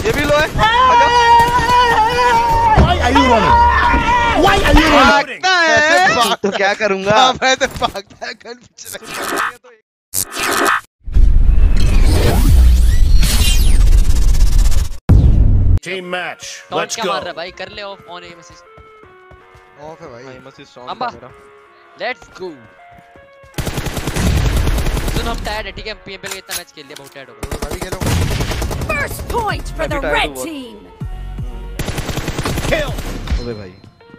ये भी लो है। Why are you running? Why are you running? भागता है तो क्या करूंगा मैं तो भागता है गन पीछे। Team match. टॉन्ट Let's क्या go. मार रहा है भाई? कर ले off on aim assist. Off है भाई। एम असिस्ट ऑन अम्बा। मेरा। लेट्स गो। सुन हम टायर्ड है ठीक है, हम पीएमएल का इतना मैच खेल लिया, बहुत टायर्ड हो गए। मैं भी खेलूंगा। First point for the red team. Kill. अबे भाई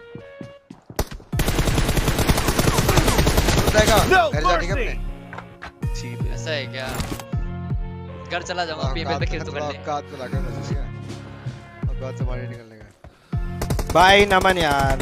जाएगा No घर जाने के mercy. अपने चीप है। ऐसा है क्या? घर चला जाऊंगा, पीएमएल पे खेल तो कर ले। काट में लगा मैसेज किया अब बात से बाहर निकलने का भाई नमन यार,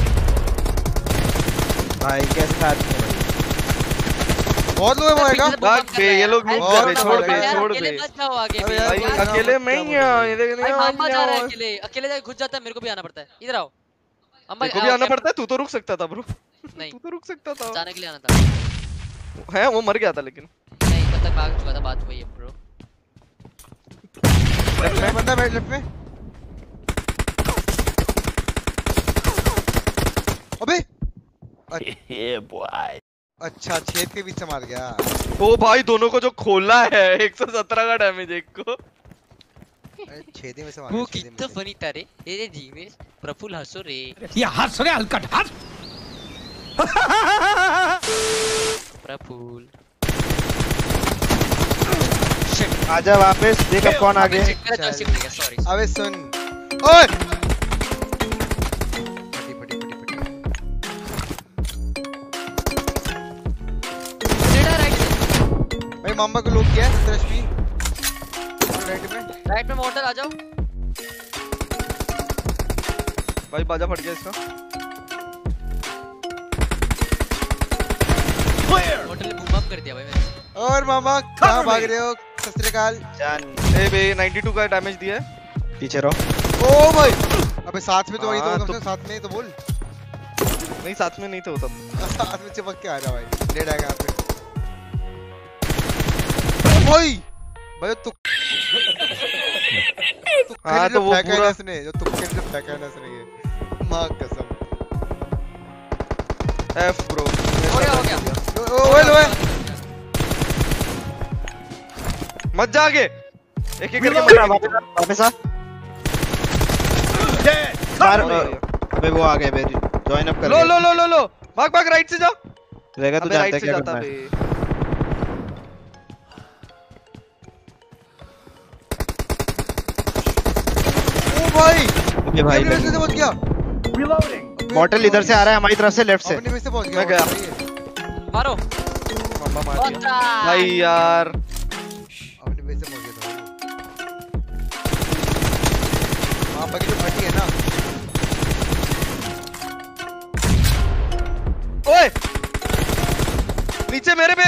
भाई कैसे साथ में बहुत लोग हैं मरेगा। भाग बे, ये लोग रुक जा बे, छोड़ बे, छोड़ अकेले बे। मत जाओ आगे अबे बे। यार, भाई अकेले मैं ही हूं, ये देख भाई नहीं मामा जा रहा है अकेले, अकेले जाके घुस जाता है, मेरे को भी आना पड़ता है। इधर आओ अम्बा। को भी आना पड़ता है, तू तो रुक सकता था ब्रो। नहीं, तू तो रुक सकता था। जाने के लिए आना था। है वो मर गया था लेकिन। नहीं तब तक भाग चुका था, बात वही है ब्रो। बंदा बैठ लेफ्ट में। अबे Yeah, boy. अच्छा छेद के बीच से मार गया। ओ भाई दोनों को जो खोला है 117 का डैमेज एक को। अरे छेदी में से मार वो गया, छेदी में कितना से। फनी था रे। ये जीवेश प्रफुल्ल हंसो रे। ये हंस रहे हलकट हंस। प्रफुल्ल आजा वापस, देख अब कौन आ गया। मेरा जॉयस्टिक हो गया, सॉरी। अबे सुन ओए फटी फटी फटी फटी सीधा राइट से, भाई मामा को लूट किया 70 एचपी राइट में। राइट में मॉडल आ जाओ। भाई बाजा फट गया इसका। Clear. मॉडल ने बूम अप कर दिया भाई मैंने। और मामा कहां भाग रहे हो? सत श्री अकाल। जान ए बे 92 का डैमेज दिया है। पीछे रहो। ओ भाई अबे साथ में तो वही हाँ, तो तो- कम से साथ में ही तो बोल। नहीं साथ में नहीं थे वो तब। साथ में चिपक के आ जा भाई, लेट आएगा यहाँ पे। भाई भाई तू हाँ, तो वो पूरा- इसने जो तुक्के से फेंका है ना इसने ये मां कसम। F bro. हो गया। ओए ओए मत जा आगे। एक एक करके वापस मत आ, वापस आ। Dead. मार, Cover me. अबे वो आ गया मेरी, ज्वाइन अप कर लो लिया। लो लो लो लो भाग भाग राइट से जा। रहेगा तू अबे जानता राइट है से क्या जाता करना है। बे। ओ भाई ओके भाई अपने से पहुंच गया। Reloading. मॉडल इधर से आ रहा है हमारी तरफ से, लेफ्ट से। अपने में से पहुंच गया। मैं गया। मारो। मम्मा मार दिया। बता। भाई यार अपने में से पहुंच गया था। हां बाकी जो फटी है ना। ओए नीचे मेरे पे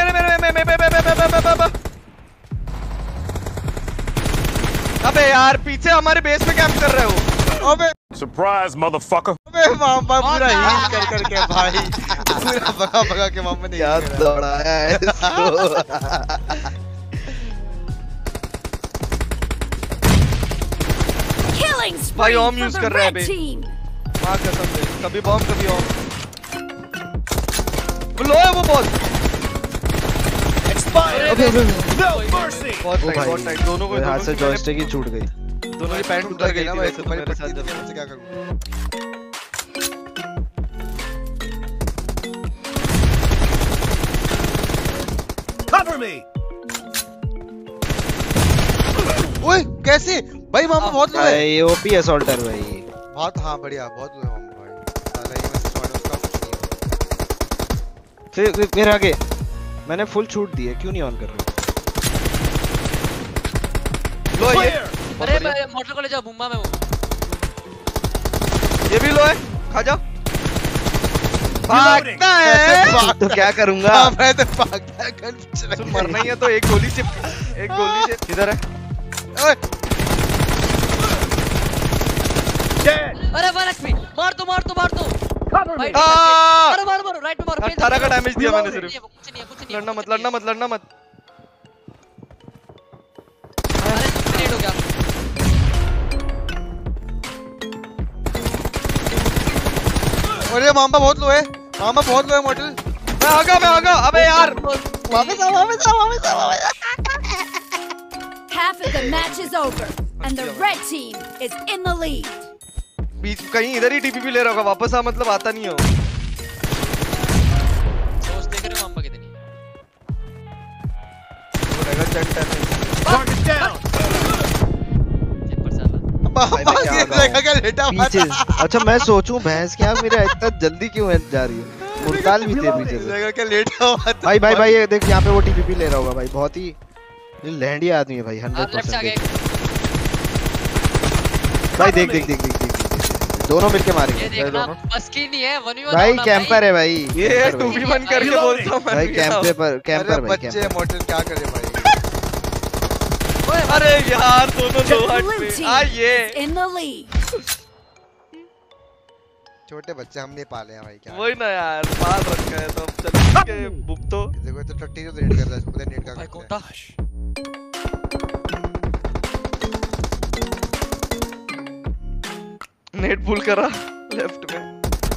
अबे यार पीछे हमारे बेस पे कैंप कर रहे हो। अबे Surprise, motherfucker. अबे मामा पूरा हील कर करके भाई पूरा भगा भगा के मामा ने क्या heal करा। दौड़ाया है इसको। Killing spree भाई, ओम for use the कर रहा है red बे। team. मां कसम से कभी बॉम्ब कभी ऑन। वो लो है वो बॉल। Expired. No mercy. बहुत टाइट दोनों को हाथ से जॉयस्टिक ही छूट गई। दोनों की पैंट उतर गई ना थी भाई, वैसे तो तुम्हारी मेरे साथ पट्टी जब थी, मैं क्या करूं। Cover me. ओए कैसे भाई मामा बहुत लो है। भाई ओपी असॉल्टर भाई। बहुत हाँ बढ़िया बहुत लो है मामा भाई। साला ये मैं शॉट उसका कुछ नहीं है। फिर आगे मैंने फुल छूट दी है, क्यों नहीं ऑन कर रहे? लो ये Clear. अरे मोटर को ले जाओ, बुम्बा में वो। ये भी लो है खा जा। भागता है तो क्या करूंगा। हाँ मैं तो भागता है गन पीछे लग सुन गया। मरना ही है तो एक गोली से इधर है। ओए Dead. अरे 1 HP मार दो Cover me. भाई आ! मारो राइट में मारो। 18 का डैमेज दिया मैंने नहीं सिर्फ। है, कुछ नहीं है। लड़ना मत। अरे मिनट हो गया। अरे मामा बहुत लो है, मामा बहुत लो है मॉडल। मैं आगा अबे यार वापस आ। Half of the match is over, and the red team is in the lead. बीच कहीं इधर ही टीपीपी ले रहा होगा, वापस आ मतलब आता नहीं हो। सोच देख रहे हो मामा कितनी Target down. पर साला मामा ये देखा क्या लेटा पीछे। अच्छा मैं सोचूं भैंस क्या मेरा इतना जल्दी क्यों जा रही है। मुर्ताल भी थे पीछे से। देखा क्या लेटा हुआ था। भाई ये देख यहाँ पे वो टीपीपी ले रहा होगा भाई, बहुत ही ये लहंडिया आदमी है भाई, आप लेफ्ट से आ 100%। गए भाई देख दोनों मिलके ये मारेंगे देखना बस की नहीं है 1v1 भाई, होना कैंपर है भाई। ये 2v1 करके बोलता हूँ भाई कैंपर अरे भाई बच्चे मॉडल क्या करे भाई। अरे यार दोनों The दो हट blue पे team आइए। is in the lead. छोटे बच्चे हमने पाले हैं भाई क्या। वही ना यार पाल रखा है तो अब चल के बुक तो देखो तो टट्टी जो रेड कर रहा है, इसको पता नेट का भाई करता कोटा है। नेट पुल करा लेफ्ट में।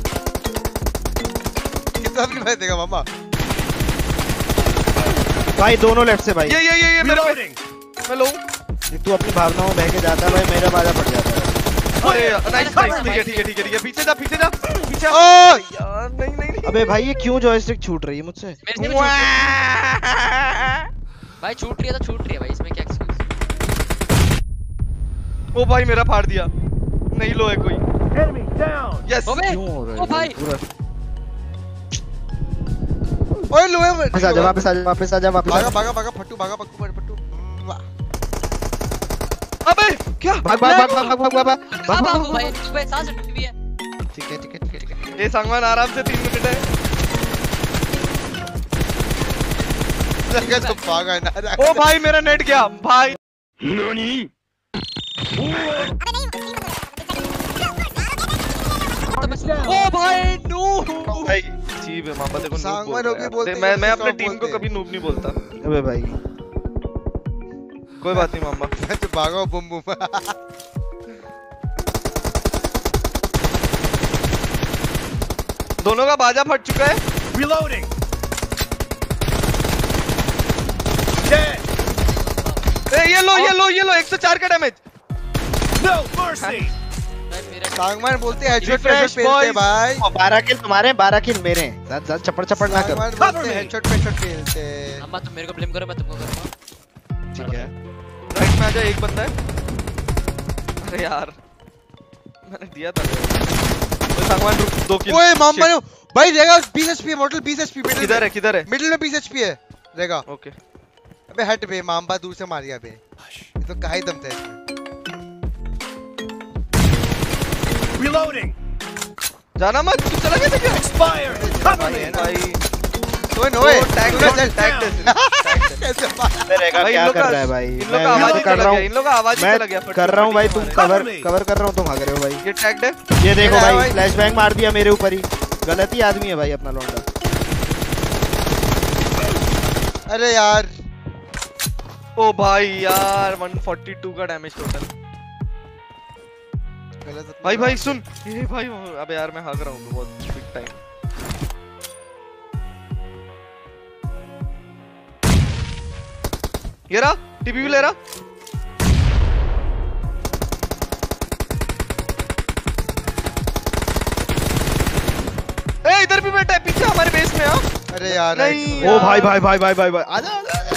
कितना भी भाई देगा मामा। भाई दोनों लेफ्ट से भाई। ये मेरे पे Reloading. मैं लूं। तू अपनी भावनाओं में बह के जाता है भाई, मेरा बाजा पड़ जाता है। अरे नाइस ठीक है पीछे जा पीछे ओ यार नहीं अबे भाई ये क्यों जॉयस्टिक छूट रही है मुझसे। मेरे से भी छूट भाई छूट रही है तो छूट रही है भाई, इसमें क्या एक्सक्यूज। ओ भाई मेरा फाड़ दिया, नहीं लो है कोई। Enemy down. यस ओबे क्यों हो रहा है ओ भाई पूरा। ओए लो है वापस आ जा भागा फट्टू भागा फट्टू वाह। अबे क्या भाग भाई इसमें सांस भी है। ठीक है ये संगवान आराम से 3 मिनट है। लगा तो भागा ना। ओ भाई मेरा नेट गया भाई। ओ भाई नू भाई ठीक है मामा देखो सांगवान होके बोलते मैं हैं, अपने सब टीम को बोलते कभी नूब नहीं बोलता। अबे भाई कोई बात नहीं मामा। तो भागो बम बम। दोनों का बाजा फट चुका है। Reloading. Dead. ए ये लो 104 का डैमेज। No mercy. भाई मेरा सांगवान बोलते हैं हेडशॉट Refresh पेलते boys. भाई। 12 किल तुम्हारे 12 किल मेरे। ज्यादा चपड़ ना कर। सांगवान बोलते हैं हेडशॉट पेलते। अम्मा तुम मेरे को ब्लेम करो, मैं तुमको करूंगा। ठीक है राइट में आजा, एक बंदा है। अरे यार मैंने दिया था वो सांगवान रुक 2 किल। ओए मामा ने भाई रहेगा 20 एचपी मॉडल 20 एचपी किधर है मिडिल में 20 एचपी है रहेगा। ओके अबे हट बे मामा दूर से मार गया बे, ये तो का ही दम था इसमें। Reloading. जाना मत, तू चला गया था क्या? Expired. Cover me. भाई ओए नोए टैग कैसे मार। रहेगा क्या कर रहा है भाई। इन लोग का आवाज ही चला गया, इन लोग का आवाज ही चला गया। मैं कर रहा हूँ भाई, तुम कवर कर रहा हूँ, तुम भाग रहे हो भाई। ये टैग्ड है। ये देखो भाई। भाई फ्लैश बैंग मार दिया मेरे ऊपर ही। गलत ही आदमी है भाई अपना लौंडा। अरे यार ओ भाई यार 142 का डैमेज टोटल। भाई सुन ये भाई अबे यार मैं हाग रहा हूँ बहुत बिग टाइम। ये रहा टीपी ले रहा। ए इधर भी बैठा है पीछे हमारे बेस में। हाँ अरे यार नहीं ओ भाई आजा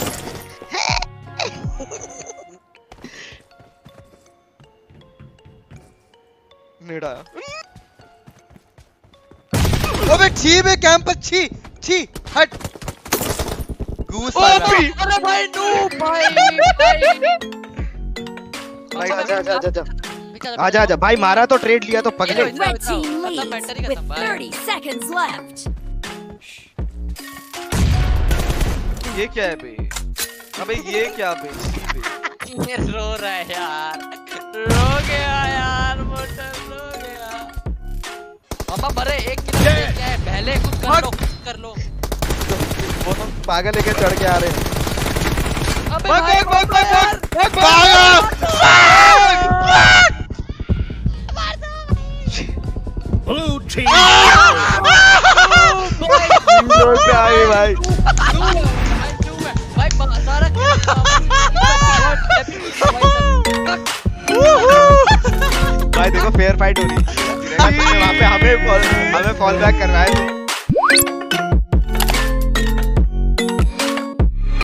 नेड आया। अबे छी बे कैंप छी हट गूस ओ वाला। भी अरे भाई नो भाई आजा भाई, मारा तो ट्रेड लिया तो पगले। The red team leads with 30 seconds left. ये क्या है बे? अबे ये क्या बे? छी बे। ये रो रहा है यार, रो गया यार, मोटर रो गया। मामा मरे 1 किलो क्या है, पहले कुछ कर लो। वो तो पागल लेके चढ़ के आ रहे हैं। अबे भाग Blue team. जोर से आ गई भाई। भाई सारा भाई देखो फेयर फाइट हो रही है। वहाँ पे हमें कॉल बैक करवाए थे।